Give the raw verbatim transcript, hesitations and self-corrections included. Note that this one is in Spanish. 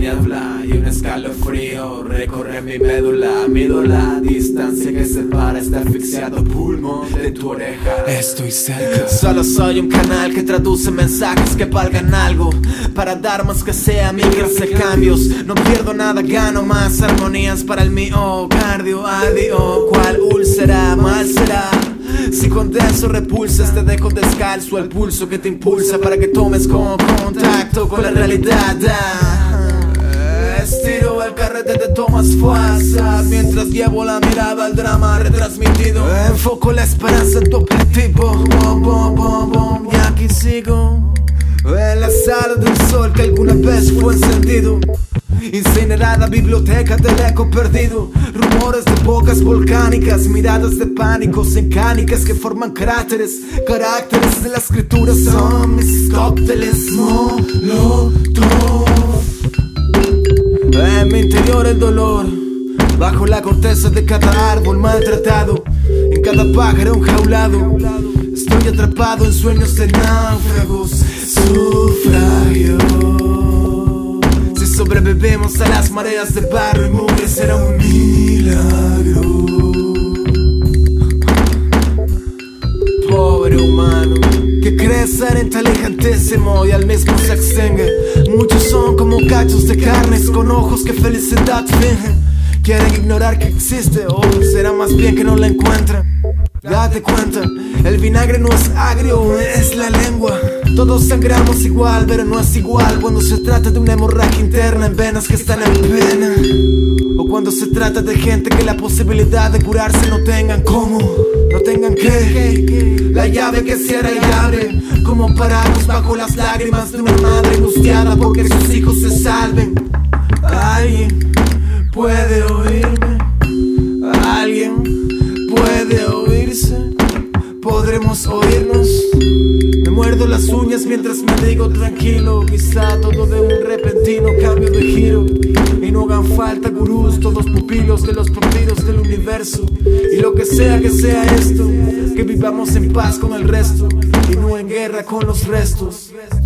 niebla y un escalofrío recorre mi médula. Mido la distancia que separa este asfixiado pulmón de tu oreja. Estoy cerca. Solo soy un canal que traduce mensajes que valgan algo, para dar más que sea micros de cambios. No pierdo nada, gano más armonías para el miocardio. Adiós, ¿cuál úlcera? Mal será si condenso repulsas, te dejo descalzo al pulso que te impulsa para que tomes con contacto con la realidad. Ah, estiro el carrete, te tomas fuerza mientras llevo la mirada al drama retransmitido. Enfoco la esperanza en tu objetivo. Bom, bom, bom, bom, y aquí sigo en la sala de un sol que alguna vez fue encendido. Incinerada biblioteca del eco perdido. Rumores de bocas volcánicas, miradas de pánico secánicas que forman cráteres. Caracteres de la escritura son mis cócteles Molotov. En mi interior el dolor, bajo la corteza de cada árbol maltratado, en cada pájaro enjaulado. Estoy atrapado en sueños de náufragos, sufragio. Sobrevivimos a las mareas de barro y mugre, será un milagro. Pobre humano que cree ser inteligentísimo y al mismo se extingue. Muchos son como cachos de carnes con ojos que felicidad fingen. Quieren ignorar que existe, o será más bien que no la encuentran. Date cuenta, el vinagre no es agrio, es la lengua. Todos sangramos igual, pero no es igual cuando se trata de una hemorragia interna en venas que están en pena, o cuando se trata de gente que la posibilidad de curarse no tengan cómo, no tengan que. La llave que cierra y abre, como parados bajo las lágrimas de una madre angustiada porque sus hijos se salven. Alguien puede oírme, alguien puede oírse, podremos oírnos. Me muerdo las uñas mientras me digo tranquilo, quizá todo de un repentino cambio de giro. Y no hagan falta gurús, todos pupilos de los partidos del universo. Y lo que sea que sea esto, que vivamos en paz con el resto y no en guerra con los restos.